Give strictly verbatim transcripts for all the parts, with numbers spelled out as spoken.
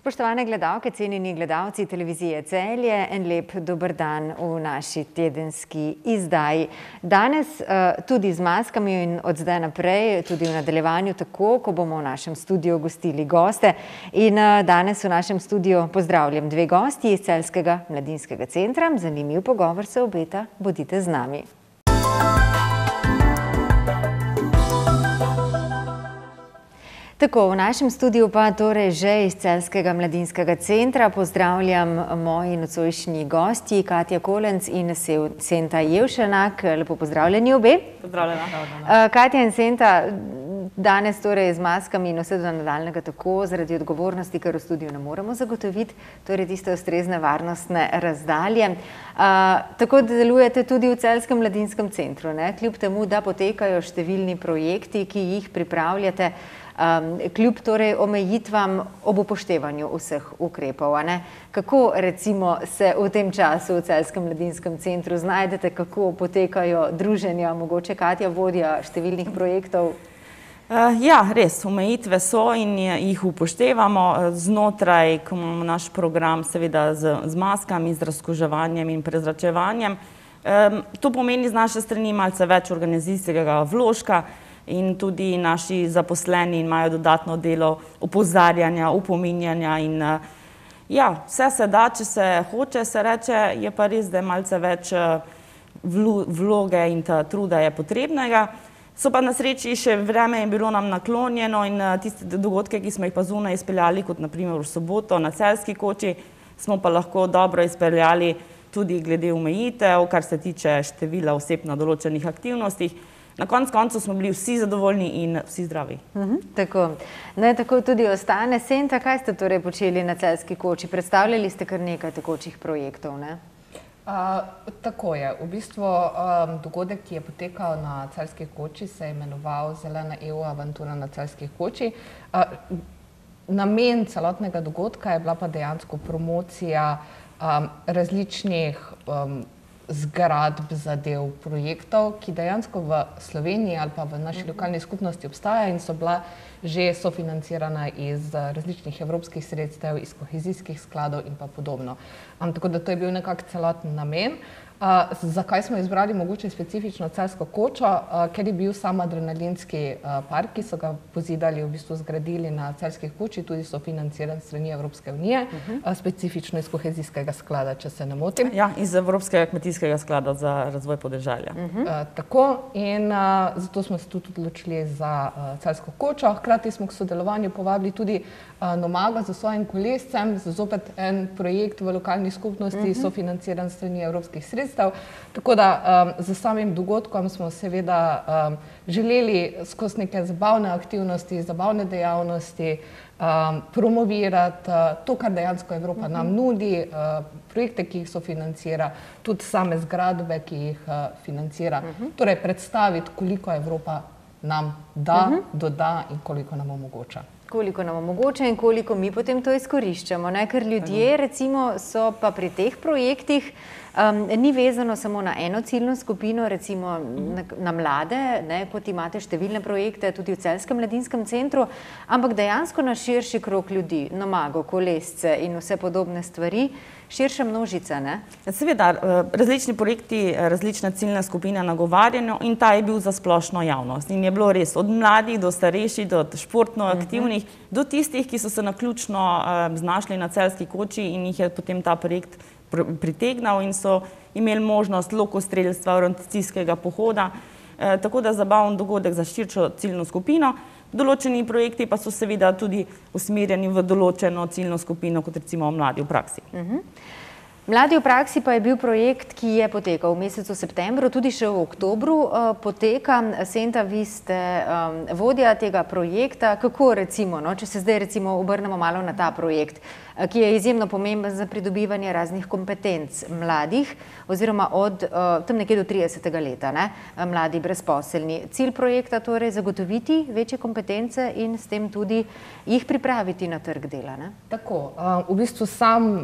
Spoštovane gledalke, cenjeni gledalci televizije Celje, en lep dober dan v naši tedenski izdaji. Danes tudi z maskami in od zdaj naprej, tudi v nadaljevanju tako, ko bomo v našem studiu gostili goste. In danes v našem studiu pozdravljam dve gosti iz Celjskega mladinskega centra. Zanimiv pogovor se obeta, bodite z nami. Tako, v našem studiu pa torej že iz Celjskega mladinskega centra pozdravljam moji nocojšnji gosti, Katja Kolenc in Senta Jevšenak. Lepo pozdravljeni obe. Pozdravljena. Katja in Senta, danes torej z maskami in vse do nadaljnega tako, zaradi odgovornosti, ker v studiu ne moremo zagotoviti, torej tiste ustrezne varnostne razdalje. Tako delujete tudi v Celjskem mladinskem centru, ne? Kljub temu, da potekajo številni projekti, ki jih pripravljate, kljub torej omejitvam ob upoštevanju vseh ukrepov. Kako recimo se v tem času v Celjskem mladinskem centru znajdete, kako potekajo druženja, mogoče Katja vodja številnih projektov? Ja, res, omejitve so in jih upoštevamo znotraj, ko imamo naš program seveda z maskami, z razkuževanjem in prezračevanjem. To pomeni z naše strani malce več organizacijskega vložka, in tudi naši zaposleni imajo dodatno delo opozarjanja, upominjanja in ja, vse se da, če se hoče, se reče, je pa res, da je malce več vloge in truda je potrebnega. So pa na sreči še vreme je bilo nam naklonjeno in tiste dogodke, ki smo jih pa zunaj izpeljali, kot na primer v soboto na Celjski koči, smo pa lahko dobro izpeljali tudi glede omejitev, kar se tiče števila oseb na določenih aktivnostih. Na koncu koncev smo bili vsi zadovoljni in vsi zdravi. Tako. Naj tako tudi ostane. Senta, kaj ste torej počeli na Celjski koči? Predstavljali ste kar nekaj tekočih projektov, ne? Tako je. V bistvu dogodek, ki je potekal na Celjski koči, se je imenoval Zelena E U avantura na Celjski koči. Namen celotnega dogodka je bila pa dejansko promocija različnih zgradb, zadev, projektov, ki dejansko v Sloveniji ali pa v naši lokalni skupnosti obstajajo in so bila že sofinancirana iz različnih evropskih sredstev, iz kohezijskih skladov in pa podobno. Tako da to je bil nekako celoten namen. Zakaj smo izbrali mogoče specifično Celjsko kočo? Ker je bil sam adrenalinski park, ki so ga pozidali, v bistvu zgradili na Celjski koči, tudi sofinanciran strani Evropske unije, specifično iz kohezijskega sklada, če se ne motim. Ja, iz Evropskega kmetijskega sklada za razvoj podeželja. Tako, in zato smo se tudi odločili za Celjsko kočo. Hkrati smo k sodelovanju povabili tudi Nomago za svojim kolescem, zopet en projekt v lokalni skupnosti, sofinanciran strani evropskih sredstev. Tako da za samim dogodkom smo seveda želeli skozi neke zabavne aktivnosti, zabavne dejavnosti promovirati to, kar dejansko Evropa nam nudi, projekte, ki jih sofinancira, tudi same zgradbe, ki jih financira. Torej predstaviti, koliko Evropa nam da, doda in koliko nam omogoča. Koliko nam omogoča in koliko mi potem to izkoriščamo. Ker ljudje recimo so pa pri teh projektih, ni vezano samo na eno ciljno skupino, recimo na mlade, kot imate številne projekte tudi v Celjskem mladinskem centru, ampak dejansko na širši krog ljudi, Nomago, kolesce in vse podobne stvari, širša množica, ne? Seveda, različni projekti, različne ciljne skupine nagovarjanja in ta je bil za splošno javnost. In je bilo res od mladih do starejših, do športno aktivnih, do tistih, ki so se naključno znašli na Celjski koči in jih je potem ta projekt pritegnal in so imeli možnost lokostrelstva, orientacijskega pohoda, tako da zabaven dogodek za širšo ciljno skupino. Določeni projekti pa so seveda tudi usmerjeni v določeno ciljno skupino, kot recimo Mladi v praksi. Mladi v praksi pa je bil projekt, ki je potekal v mesecu septembru, tudi še v oktobru poteka. Senta, vi ste vodja tega projekta. Kako recimo, če se zdaj recimo obrnemo malo na ta projekt, ki je izjemno pomemben za pridobivanje raznih kompetenc mladih, oziroma od tam nekje do tridesetega leta, mladi brezposelni. Cilj projekta torej zagotoviti večje kompetence in s tem tudi jih pripraviti na trg dela, ne? Tako, v bistvu sam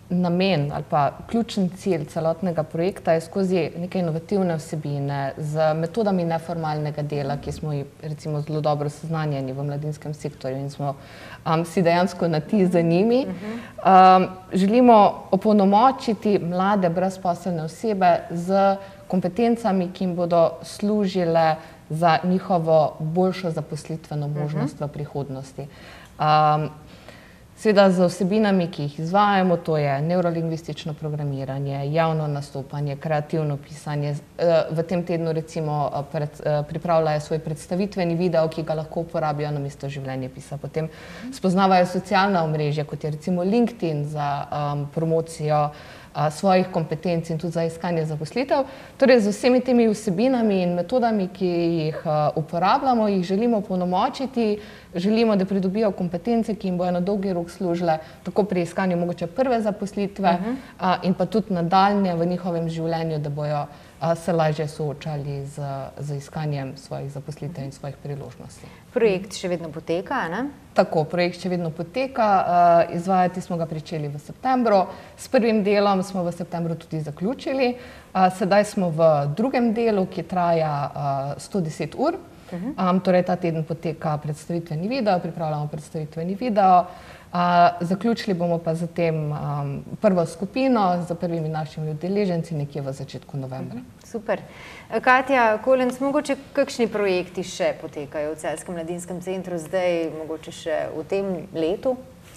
namen ali pa ključen cilj celotnega projekta je skozi neke inovativne vsebine z metodami neformalnega dela, ki smo jih recimo zelo dobro seznanjeni v mladinskem sektorju in smo um, si dejansko na ti za njimi. Um, želimo opolnomočiti mlade brezposelne osebe z kompetencami, ki jim bodo služile za njihovo boljšo zaposlitveno možnost v prihodnosti. Um, Seveda z vsebinami, ki jih izvajamo, to je neurolingvistično programiranje, javno nastopanje, kreativno pisanje. V tem tednu recimo pred, pripravljajo svoj predstavitveni video, ki ga lahko uporabijo namesto življenjepisa. Potem spoznavajo socialna omrežja, kot je recimo LinkedIn za um, promocijo svojih kompetenc in tudi za iskanje zaposlitev. Torej, z vsemi temi vsebinami in metodami, ki jih uporabljamo, jih želimo opolnomočiti, želimo, da pridobijo kompetence, ki jim bojo na dolgi rok služile tako pri iskanju mogoče prve zaposlitve uh -huh. in pa tudi nadaljnje v njihovem življenju, da bojo se lažje soočali z, z iskanjem svojih zaposlitev in svojih priložnosti. Projekt še vedno poteka, ne? Tako, projekt še vedno poteka. Izvajati smo ga pričeli v septembru. S prvim delom smo v septembru tudi zaključili. Sedaj smo v drugem delu, ki traja sto deset ur. Um, torej, ta teden poteka predstavitveni video, pripravljamo predstavitveni video. Uh, zaključili bomo pa zatem um, prvo skupino z prvimi našimi udeleženci nekje v začetku novembra. Super. Katja Kolenc, mogoče kakšni projekti še potekajo v Celjskem mladinskem centru zdaj, mogoče še v tem letu?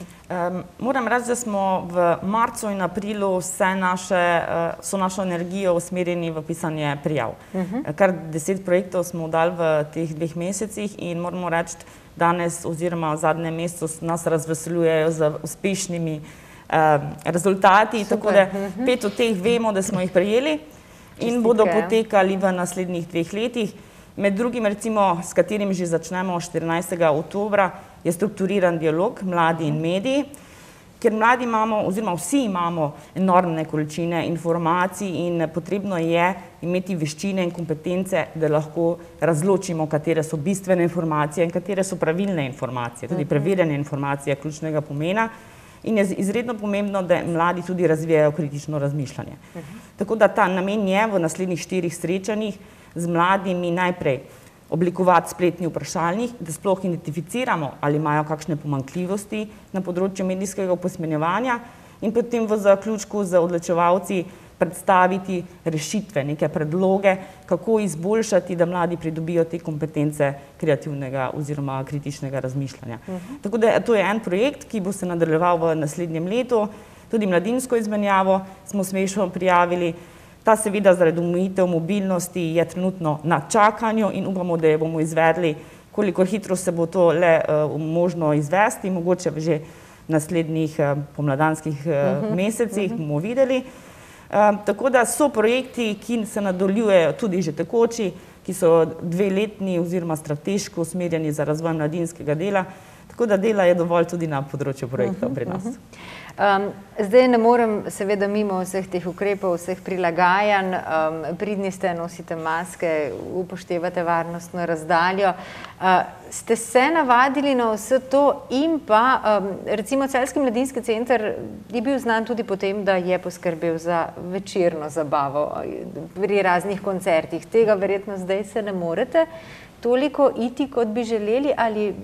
Um, moram reči, da smo v marcu in aprilu vse naše, uh, so našo energijo usmerjeni v pisanje prijav. Uh -huh. Kar deset projektov smo dali v teh dveh mesecih in moramo reči, danes oziroma v zadnjem mesecu nas razveseljujejo z uspešnimi uh, rezultati, Super. Tako da pet od teh vemo, da smo jih prejeli in Čestitke. Bodo potekali v naslednjih dveh letih. Med drugim, recimo, s katerim že začnemo štirinajstega oktobra, je strukturiran dialog mladi in mediji, ker mladi imamo, oziroma vsi imamo enormne količine informacij in potrebno je imeti veščine in kompetence, da lahko razločimo, katere so bistvene informacije in katere so pravilne informacije. Tudi preverjene informacije ključnega pomena in je izredno pomembno, da mladi tudi razvijajo kritično razmišljanje. Tako da ta namen je v naslednjih štirih srečanjih z mladimi najprej oblikovati spletni vprašalnik, da sploh identificiramo, ali imajo kakšne pomanjkljivosti na področju medijskega opismenjevanja in potem v zaključku z odločevalci predstaviti rešitve, neke predloge, kako izboljšati, da mladi pridobijo te kompetence kreativnega oziroma kritičnega razmišljanja. Uh -huh. Tako da to je en projekt, ki bo se nadaljeval v naslednjem letu. Tudi mladinsko izmenjavo smo smešno prijavili. Ta seveda zaradi omejitev mobilnosti je trenutno na čakanju in upamo, da jo bomo izvedli, koliko hitro se bo to le uh, možno izvesti, mogoče že v naslednjih uh, pomladanskih uh, uh-huh. mesecih uh-huh. bomo videli. Uh, tako da so projekti, ki se nadaljujejo tudi že tekoči, ki so dveletni oziroma strateško usmerjeni za razvoj mladinskega dela, tako da dela je dovolj tudi na področju projektov uh-huh. pri nas. Uh-huh. Um, zdaj ne morem seveda mimo vseh teh ukrepov, vseh prilagajanj, um, pridni ste, nosite maske, upoštevate varnostno razdaljo. Uh, ste se navadili na vse to in pa um, recimo Celjski mladinski center je bil znan tudi po tem, da je poskrbel za večerno zabavo pri raznih koncertih. Tega verjetno zdaj se ne morete toliko iti, kot bi želeli, ali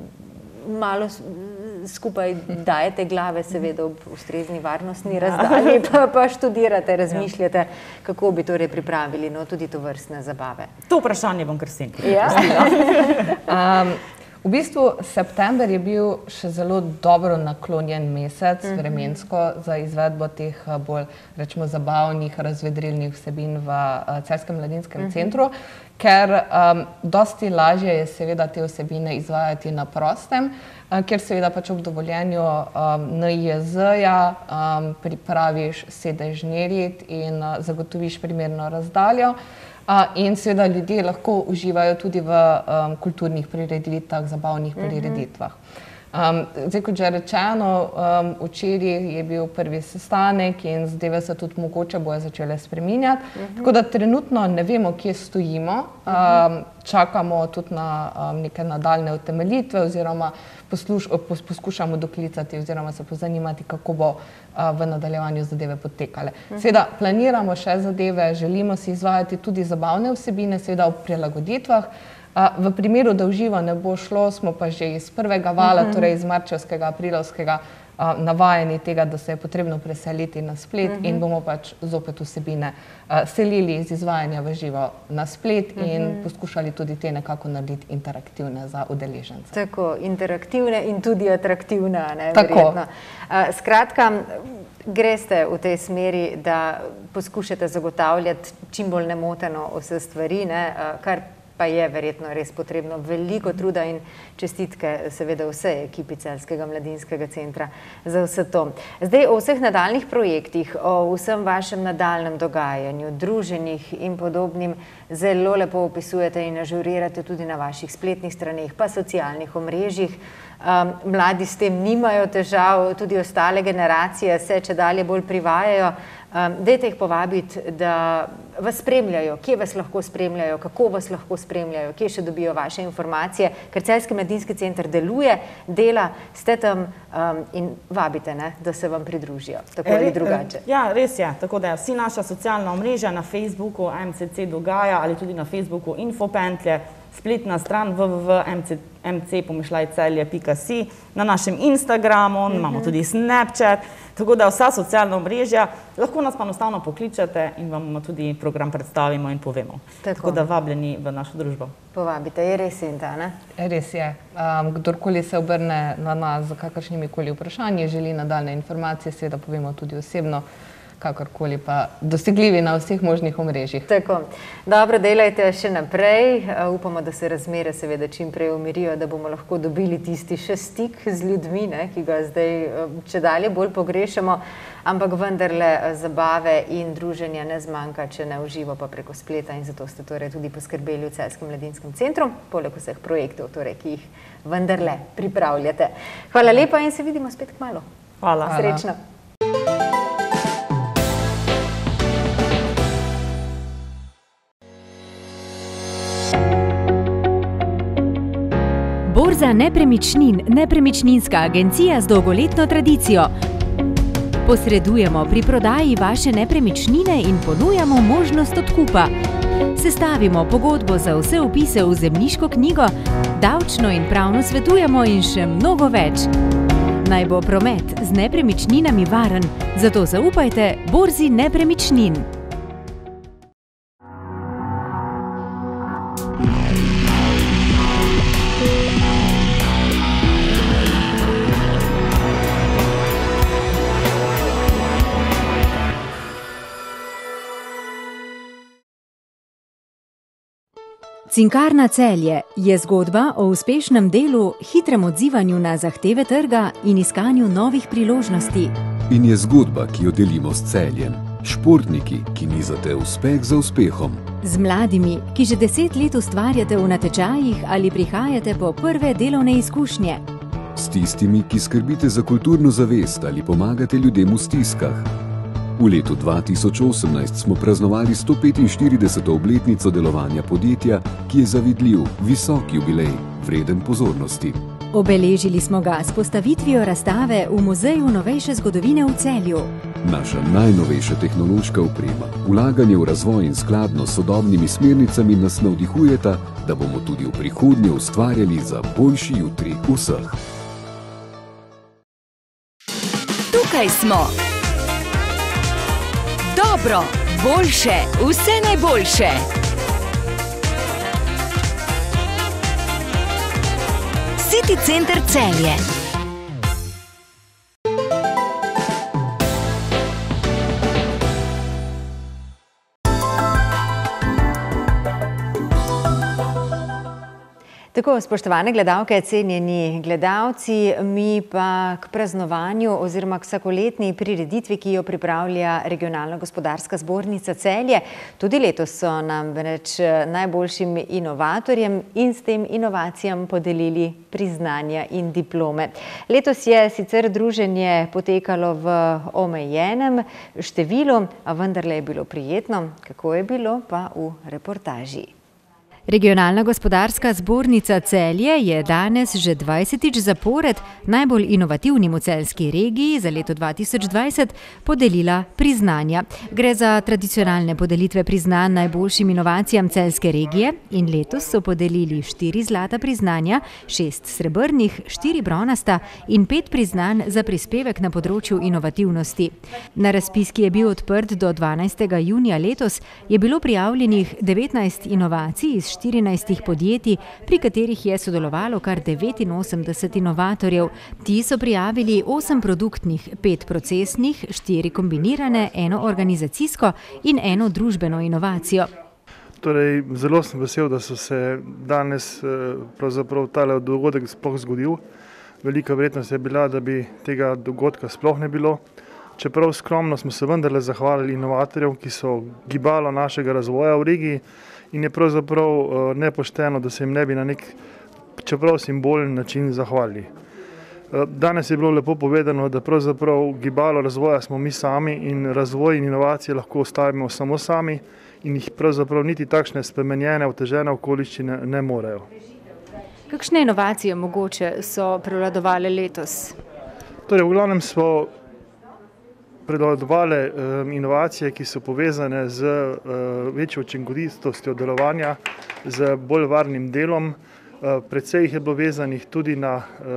malo skupaj dajete glave, seveda ob ustrezni varnostni razdalji, pa, pa študirate, razmišljate, kako bi torej pripravili no, tudi to vrstne zabave. To vprašanje bom kar senka. Ja. um, v bistvu september je bil še zelo dobro naklonjen mesec uh-huh. vremensko za izvedbo teh bolj, rečemo, zabavnih, razvedrilnih vsebin v uh, Celjskem mladinskem uh-huh. centru, ker um, dosti lažje je seveda te vsebine izvajati na prostem, ker seveda pač ob dovoljenju um, N I J Z-ja um, pripraviš sedežni red in uh, zagotoviš primerno razdaljo uh, in seveda ljudje lahko uživajo tudi v um, kulturnih prireditvah, zabavnih prireditvah. Um, zdaj, kot že rečeno, um, včeraj je bil prvi sestanek in zadeve se tudi mogoče bojo začele spreminjati. Uh -huh. Tako da trenutno ne vemo, kje stojimo. Um, čakamo tudi na um, neke nadaljne utemeljitve oziroma posluš, pos, poskušamo doklicati oziroma se pozanimati, kako bo uh, v nadaljevanju zadeve potekale. Uh -huh. Seveda planiramo še zadeve, želimo si izvajati tudi zabavne vsebine, seveda v prilagoditvah. V primeru, da v živo ne bo šlo, smo pa že iz prvega vala, uh-huh. torej iz marčevskega, aprilovskega, navajeni tega, da se je potrebno preseliti na splet uh-huh. in bomo pač zopet vsebine selili iz izvajanja v živo na splet uh-huh. in poskušali tudi te nekako narediti interaktivne za udeležence. Tako, interaktivne in tudi atraktivne, ne? Tako. Verjetno. Skratka, greste v tej smeri, da poskušate zagotavljati čim bolj nemoteno vse stvari, ne? Kar pa je verjetno res potrebno veliko truda in čestitke seveda vse ekipi Celjskega mladinskega centra za vse to. Zdaj o vseh nadaljnih projektih, o vsem vašem nadaljnem dogajanju, druženjih in podobnim zelo lepo opisujete in ažurirate tudi na vaših spletnih straneh, pa socialnih omrežjih. Um, mladi s tem nimajo težav, tudi ostale generacije se čedalje bolj privajajo. Um, dajte jih povabiti, da vas spremljajo, kje vas lahko spremljajo, kako vas lahko spremljajo, kje še dobijo vaše informacije, ker Celjski mladinski center deluje, dela, ste tam um, in vabite, ne, da se vam pridružijo, tako ali drugače. Ja, res je, tako da vsi naša socialna omrežja na Facebooku M C C dogaja ali tudi na Facebooku Infopentlje, spletna stran w w w pika m c pomišljaj celje pika si, na našem Instagramu, uh-huh. imamo tudi Snapchat, tako da vsa socialna omrežja, lahko nas pa enostavno pokličete in vam tudi program predstavimo in povemo. Tako, tako da vabljeni v našo družbo. Povabite, je res in ta, ne? Res je. Um, kdorkoli se obrne na nas za kakršnimi koli vprašanji, želi nadaljne informacije, seveda povemo tudi osebno, kakorkoli pa dosegljivi na vseh možnih omrežjih. Tako. Dobro, delajte še naprej. Upamo, da se razmere seveda čim prej umirijo, da bomo lahko dobili tisti še stik z ljudmi, ne, ki ga zdaj čedalje bolj pogrešamo, ampak vendarle zabave in druženja ne zmanjka, če ne v živo, pa preko spleta in zato ste torej tudi poskrbeli v Celjskem mladinskem centru, poleg vseh projektov, torej, ki jih vendarle pripravljate. Hvala lepa in se vidimo spet kmalu. Hvala. Srečno. Borza nepremičnin, nepremičninska agencija z dolgoletno tradicijo. Posredujemo pri prodaji vaše nepremičnine in ponujamo možnost odkupa. Sestavimo pogodbo za vse vpise v zemljiško knjigo, davčno in pravno svetujemo in še mnogo več. Naj bo promet z nepremičninami varen, zato zaupajte Borzi nepremičnin. Cinkarna Celje je zgodba o uspešnem delu, hitrem odzivanju na zahteve trga in iskanju novih priložnosti. In je zgodba, ki jo delimo s Celjem. Športniki, ki nizate uspeh za uspehom. Z mladimi, ki že deset let ustvarjate v natečajih ali prihajate po prve delovne izkušnje. S tistimi, ki skrbite za kulturno zavest ali pomagate ljudem v stiskah. V letu dva tisoč osemnajst smo praznovali sto petinštirideseto obletnico delovanja podjetja, ki je zavidljiv, visok jubilej, vreden pozornosti. Obeležili smo ga s postavitvijo razstave v Muzeju novejše zgodovine v Celju. Naša najnovejša tehnološka oprema, vlaganje v razvoj in skladno s sodobnimi smernicami nas navdihujeta, da bomo tudi v prihodnje ustvarjali za boljši jutri vseh. Tukaj smo. Dobro, boljše, vse najboljše. City Center Celje. Tako, spoštovane gledalke, cenjeni gledalci, mi pa k praznovanju oziroma k vsakoletni prireditvi, ki jo pripravlja Regionalna gospodarska zbornica Celje. Tudi letos so nam več najboljšim inovatorjem in s tem inovacijam podelili priznanja in diplome. Letos je sicer druženje potekalo v omejenem številu, a vendarle je bilo prijetno. Kako je bilo, pa v reportaži. Regionalna gospodarska zbornica Celje je danes že dvajsetič zapored najbolj inovativnim v celjski regiji za leto dva tisoč dvajset podelila priznanja. Gre za tradicionalne podelitve priznanj najboljšim inovacijam celjske regije in letos so podelili štiri zlata priznanja, šest srebrnih, štiri bronasta in pet priznanj za prispevek na področju inovativnosti. Na razpis, ki je bil odprt do dvanajstega junija letos, je bilo prijavljenih devetnajst inovacij iz štirinajstih podjetij, pri katerih je sodelovalo kar devetinosemdeset inovatorjev. Ti so prijavili osem produktnih, pet procesnih, štiri kombinirane, eno organizacijsko in eno družbeno inovacijo. Torej, zelo sem vesel, da so se danes pravzaprav tale dogodek sploh zgodil. Velika verjetnost je bila, da bi tega dogodka sploh ne bilo. Čeprav skromno smo se vendarle zahvalili inovatorjev, ki so gibalo našega razvoja v regiji, in je pravzaprav nepošteno, da se jim ne bi na nek, čeprav simbolen način zahvalili. Danes je bilo lepo povedano, da pravzaprav gibalo razvoja smo mi sami in razvoj in inovacije lahko ostavimo samo sami in jih pravzaprav niti takšne spremenjene, otežene okoliščine ne morejo. Kakšne inovacije mogoče so prevladovale letos? Torej, v glavnem so prevladovale inovacije, ki so povezane z večjo učinkovitostjo delovanja, z bolj varnim delom. Precej jih je bilo vezanih tudi na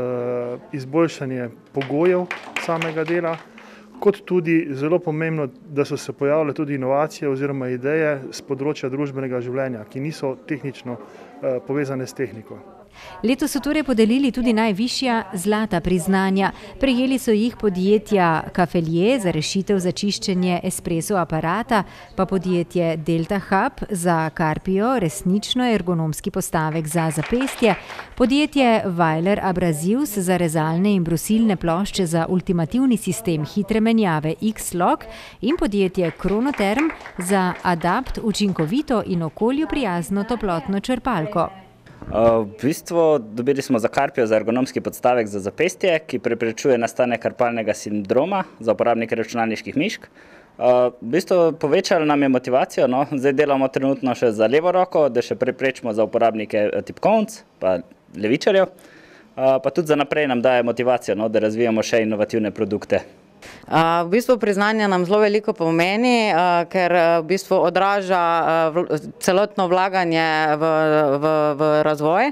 izboljšanje pogojev samega dela, kot tudi zelo pomembno, da so se pojavile tudi inovacije oziroma ideje z področja družbenega življenja, ki niso tehnično povezane s tehniko. Letos so torej podelili tudi najvišja zlata priznanja. Prejeli so jih podjetja Cafelje za rešitev za čiščenje espresso aparata, pa podjetje Delta Hub za Carpio resnično ergonomski postavek za zapestje, podjetje Weiler Abrasives za rezalne in brusilne plošče za ultimativni sistem hitre menjave X-Log in podjetje Kronoterm za Adapt učinkovito in okolju prijazno toplotno črpalko. V bistvu dobili smo za Carpio za ergonomski podstavek za zapestje, ki preprečuje nastanek karpalnega sindroma za uporabnike računalniških mišk. V bistvu povečalo nam je motivacijo, no, zdaj delamo trenutno še za levo roko, da še preprečimo za uporabnike tipkovnic, pa levičarjev, pa tudi za naprej nam daje motivacijo, no, da razvijamo še inovativne produkte. V bistvu priznanje nam zelo veliko pomeni, ker v bistvu odraža celotno vlaganje v, v, v razvoj.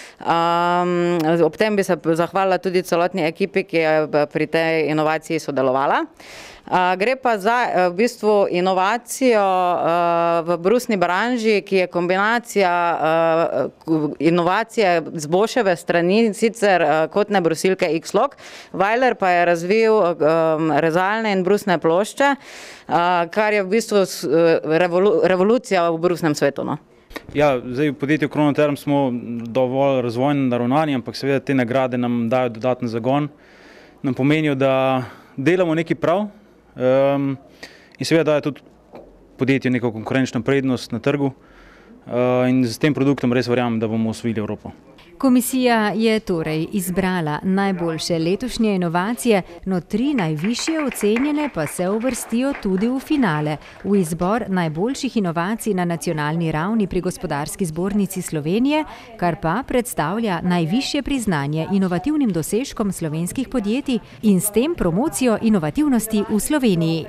Um, ob tem bi se zahvalila tudi celotni ekipi, ki je pri tej inovaciji sodelovala. Uh, gre pa za v bistvu inovacijo uh, v brusni branži, ki je kombinacija uh, inovacije z Boscheve strani, sicer uh, kotne brusilke X-Log. Weiler pa je razvil um, rezalne in brusne plošče, uh, kar je v bistvu revolu revolucija v brusnem svetu. No? Ja, zdaj v podjetju Kronoterm smo dovolj razvojno naravnani, ampak seveda te nagrade nam dajo dodatni zagon. Nam pomenijo, da delamo nekaj prav um, in seveda dajo tudi podjetju neko konkurenčno prednost na trgu uh, in s tem produktom res verjamem, da bomo osvojili Evropo. Komisija je torej izbrala najboljše letošnje inovacije, no tri najvišje ocenjene pa se uvrstijo tudi v finale, v izbor najboljših inovacij na nacionalni ravni pri Gospodarski zbornici Slovenije, kar pa predstavlja najvišje priznanje inovativnim dosežkom slovenskih podjetij in s tem promocijo inovativnosti v Sloveniji.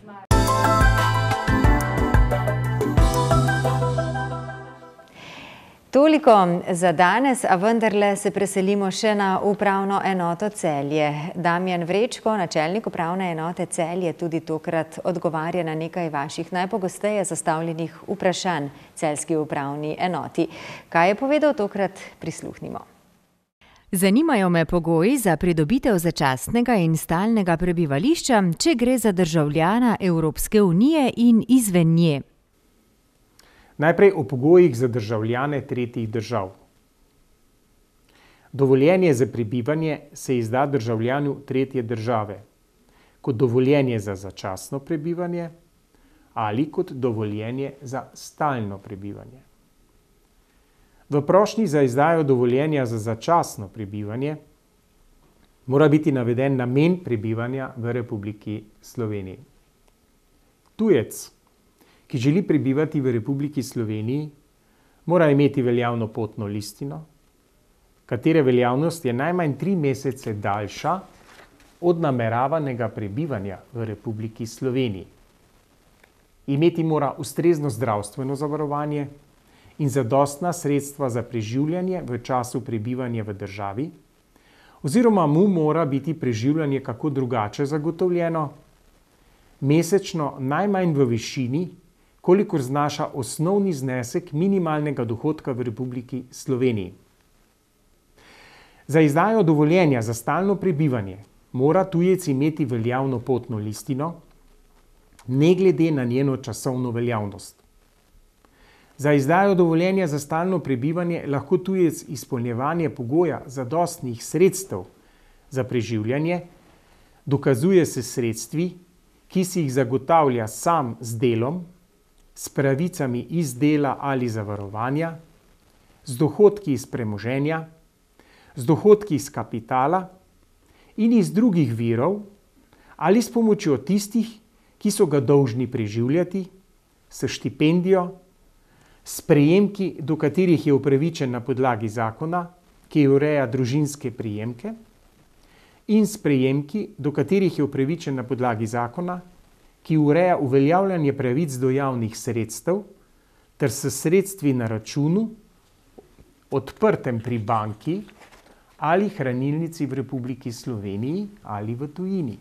Toliko za danes, a vendarle se preselimo še na upravno enoto Celje. Damjan Vrečko, načelnik upravne enote Celje, tudi tokrat odgovarja na nekaj vaših najpogosteje zastavljenih vprašanj celjski upravni enoti. Kaj je povedal tokrat, prisluhnimo. Zanimajo me pogoji za pridobitev začasnega in stalnega prebivališča, če gre za državljana Evropske unije in izven nje. Najprej o pogojih za državljane tretjih držav. Dovoljenje za prebivanje se izda državljanu tretje države kot dovoljenje za začasno prebivanje ali kot dovoljenje za stalno prebivanje. V prošnji za izdajo dovoljenja za začasno prebivanje mora biti naveden namen prebivanja v Republiki Sloveniji. Tujec, ki želi prebivati v Republiki Sloveniji, mora imeti veljavno potno listino, katere veljavnost je najmanj tri mesece daljša od nameravanega prebivanja v Republiki Sloveniji. Imeti mora ustrezno zdravstveno zavarovanje in zadostna sredstva za preživljanje v času prebivanja v državi, oziroma mu mora biti preživljanje kako drugače zagotovljeno, mesečno najmanj v višini, kolikor znaša osnovni znesek minimalnega dohodka v Republiki Sloveniji. Za izdajo dovoljenja za stalno prebivanje mora tujec imeti veljavno potno listino, ne glede na njeno časovno veljavnost. Za izdajo dovoljenja za stalno prebivanje lahko tujec izpolnjevanje pogoja zadostnih sredstev za preživljanje dokazuje s sredstvi, ki si jih zagotavlja sam z delom, s pravicami iz dela ali zavarovanja, z dohodki iz premoženja, z dohodki iz kapitala in iz drugih virov ali s pomočjo tistih, ki so ga dolžni preživljati, s štipendijo, s prejemki, do katerih je upravičen na podlagi zakona, ki ureja družinske prejemke, in s prejemki, do katerih je upravičen na podlagi zakona, ki ureja uveljavljanje pravic do javnih sredstev, ter s sredstvi na računu, odprtem pri banki ali hranilnici v Republiki Sloveniji ali v tujini.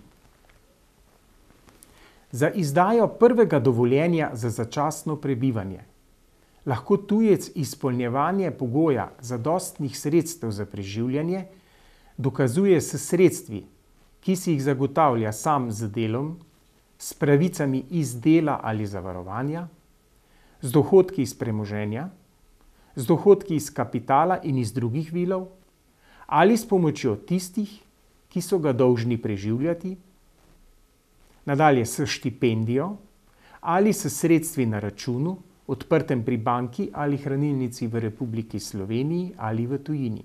Za izdajo prvega dovoljenja za začasno prebivanje lahko tujec izpolnjevanje pogoja zadostnih sredstev za preživljanje dokazuje s sredstvi, ki si jih zagotavlja sam z delom, s pravicami iz dela ali zavarovanja, z dohodki iz premoženja, z dohodki iz kapitala in iz drugih virov, ali s pomočjo tistih, ki so ga dolžni preživljati, nadalje s štipendijo ali s sredstvi na računu, odprtem pri banki ali hranilnici v Republiki Sloveniji ali v tujini.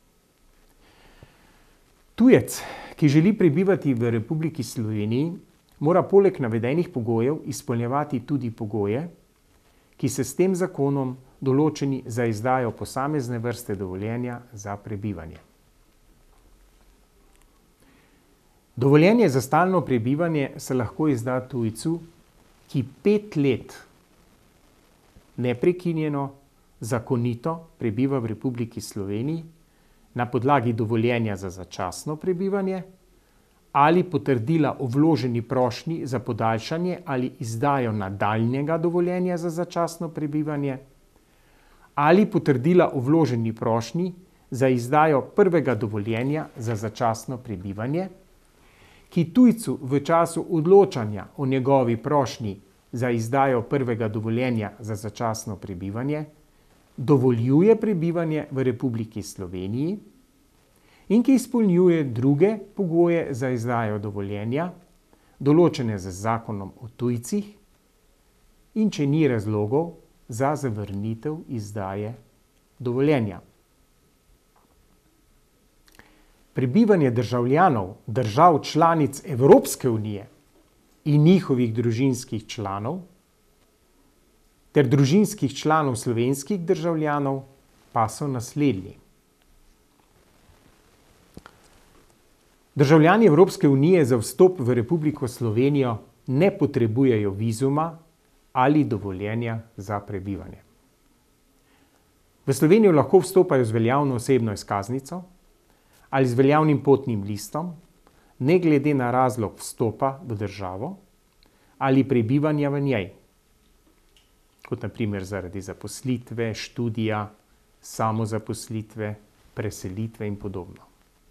Tujec, ki želi prebivati v Republiki Sloveniji, mora poleg navedenih pogojev izpolnjevati tudi pogoje, ki se s tem zakonom določeni za izdajo posamezne vrste dovoljenja za prebivanje. Dovoljenje za stalno prebivanje se lahko izda tujcu, ki pet let neprekinjeno, zakonito prebiva v Republiki Sloveniji na podlagi dovoljenja za začasno prebivanje ali potrdila o vloženi prošnji za podaljšanje ali izdajo nadaljnjega dovoljenja za začasno prebivanje ali potrdila o vloženi prošnji za izdajo prvega dovoljenja za začasno prebivanje, ki tujcu v času odločanja o njegovi prošnji za izdajo prvega dovoljenja za začasno prebivanje dovoljuje prebivanje v Republiki Sloveniji in ki izpolnjuje druge pogoje za izdajo dovoljenja, določene z zakonom o tujcih, in če ni razlogov za zavrnitev izdaje dovoljenja. Prebivanje državljanov držav članic Evropske unije in njihovih družinskih članov ter družinskih članov slovenskih državljanov pa so naslednji. Državljani Evropske unije za vstop v Republiko Slovenijo ne potrebujejo vizuma ali dovoljenja za prebivanje. V Slovenijo lahko vstopajo z veljavno osebno izkaznico ali z veljavnim potnim listom, ne glede na razlog vstopa v državo ali prebivanja v njej, kot na primer zaradi zaposlitve, študija, samozaposlitve, preselitve in podobno.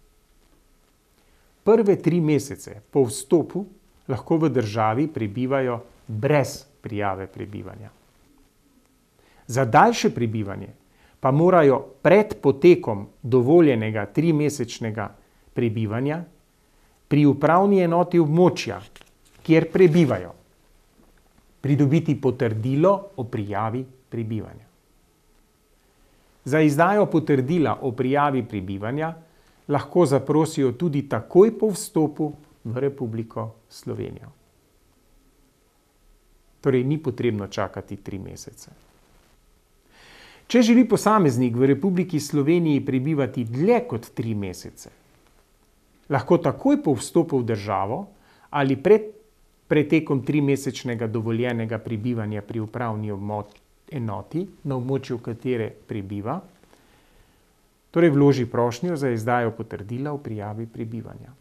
Prve tri mesece po vstopu lahko v državi prebivajo brez prijave prebivanja. Za daljše prebivanje pa morajo pred potekom dovoljenega trimesečnega prebivanja pri upravni enoti območja, kjer prebivajo, pridobiti potrdilo o prijavi prebivanja. Za izdajo potrdila o prijavi prebivanja lahko zaprosijo tudi takoj po vstopu v Republiko Slovenijo. Torej ni potrebno čakati tri mesece. Če želi posameznik v Republiki Sloveniji prebivati dlje kot tri mesece, lahko takoj po vstopu v državo ali pred pretekom trimesečnega dovoljenega prebivanja pri upravni enoti, na območju katere prebiva, torej vloži prošnjo za izdajo potrdila o prijavi prebivanja.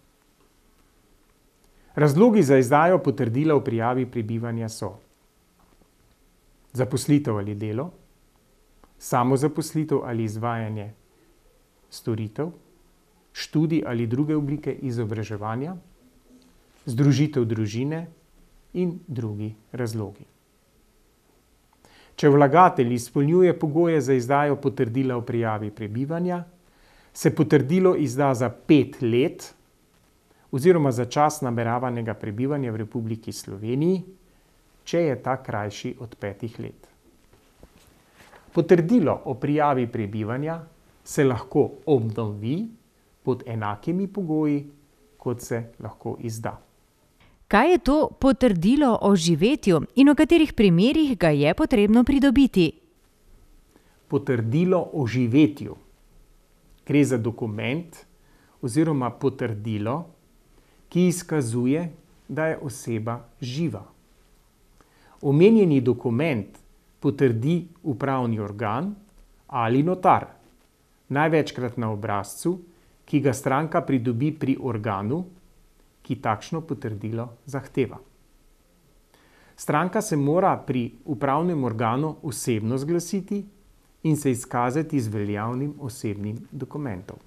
Razlogi za izdajo potrdila o prijavi prebivanja so zaposlitev ali delo, samozaposlitev ali izvajanje storitev, študij ali druge oblike izobraževanja, združitev družine in drugi razlogi. Če vlagatelj izpolnjuje pogoje za izdajo potrdila o prijavi prebivanja, se potrdilo izda za pet let oziroma za čas nameravanega prebivanja v Republiki Sloveniji, če je ta krajši od petih let. Potrdilo o prijavi prebivanja se lahko obnovi pod enakimi pogoji, kot se lahko izda. Kaj je to potrdilo o živetju in v katerih primerih ga je potrebno pridobiti? Potrdilo o živetju gre za dokument oziroma potrdilo, ki izkazuje, da je oseba živa. Omenjeni dokument potrdi upravni organ ali notar, največkrat na obrazcu, ki ga stranka pridobi pri organu, ki takšno potrdilo zahteva. Stranka se mora pri upravnem organu osebno zglasiti in se izkazati z veljavnim osebnim dokumentom.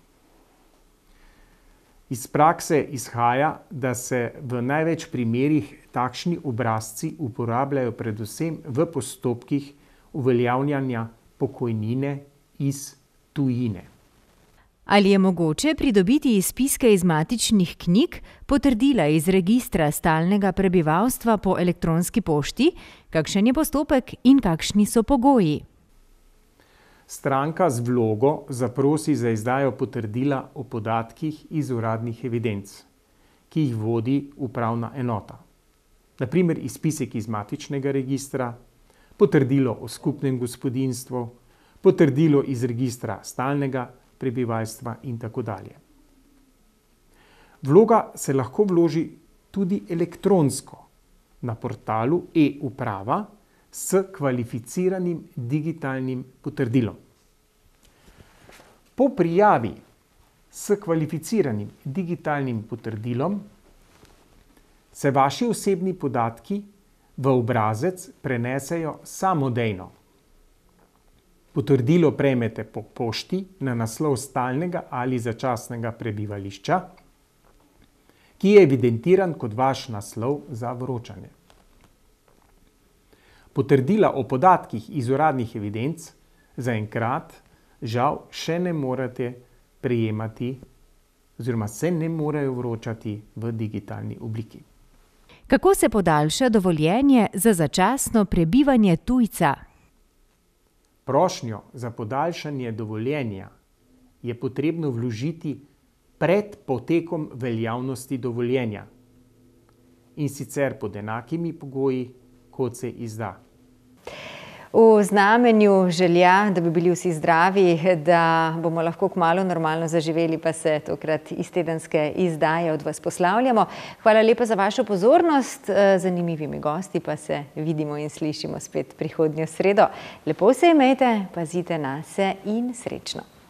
Iz prakse izhaja, da se v največ primerih takšni obrazci uporabljajo predvsem v postopkih uveljavljanja pokojnine iz tujine. Ali je mogoče pridobiti izpiske iz matičnih knjig, potrdila iz registra stalnega prebivalstva po elektronski pošti, kakšen je postopek in kakšni so pogoji? Stranka z vlogo zaprosi za izdajo potrdila o podatkih iz uradnih evidenc, ki jih vodi upravna enota. Na primer izpisek iz matičnega registra, potrdilo o skupnem gospodinjstvu, potrdilo iz registra stalnega prebivalstva in tako dalje. Vloga se lahko vloži tudi elektronsko na portalu e-uprava s kvalificiranim digitalnim potrdilom. Po prijavi s kvalificiranim digitalnim potrdilom se vaši osebni podatki v obrazec prenesejo samodejno. Potrdilo prejmete po pošti na naslov stalnega ali začasnega prebivališča, ki je evidentiran kot vaš naslov za vročanje. Potrdila o podatkih iz uradnih evidenc zaenkrat žal še ne morete prejemati oziroma se ne morejo vročati v digitalni obliki. Kako se podaljša dovoljenje za začasno prebivanje tujca? Prošnjo za podaljšanje dovoljenja je potrebno vložiti pred potekom veljavnosti dovoljenja in sicer pod enakimi pogoji, kot se izda. V znamenju želja, da bi bili vsi zdravi, da bomo lahko kmalu normalno zaživeli, pa se tokrat iz tedenske izdaje od vas poslavljamo. Hvala lepa za vašo pozornost, zanimivimi gosti pa se vidimo in slišimo spet prihodnjo sredo. Lepo se imejte, pazite nase in srečno.